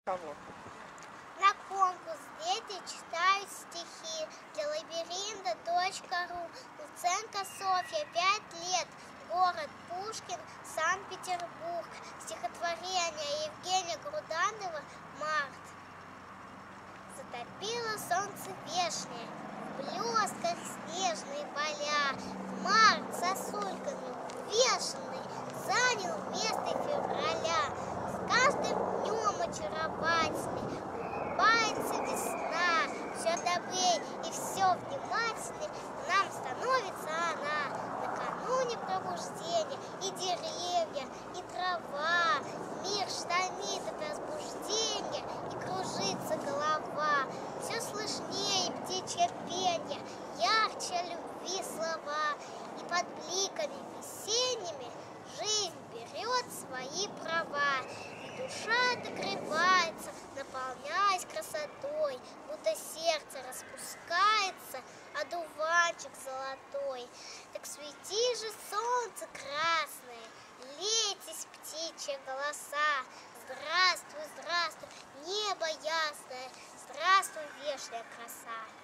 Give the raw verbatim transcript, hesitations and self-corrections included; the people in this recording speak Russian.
Кого? На конкурс дети читают стихи для лабиринта точка ру. Луценко Софья, пять лет, город Пушкин, Санкт-Петербург. Стихотворение Евгения Груданова «Март». Затопило солнце вешнее, в блесках снежные поля. Март сосульками увешанный занял место февраля. С каждым днем очаровательней улыбается весна. Все добрей и все внимательней нам становится она. Накануне пробуждения и деревья, и трава. Мир штормит от возбуждения, и кружится голова. Все слышнее птичье пенье, ярче любви слова. И под бликами весенними жизнь берет свои права. И душа отогревается, наполняясь красотой, будто сердце распускается, одуванчик золотой. Так свети же, солнце красное, лейтесь птичьи голоса. Здравствуй, здравствуй, небо ясное, здравствуй, вешняя краса.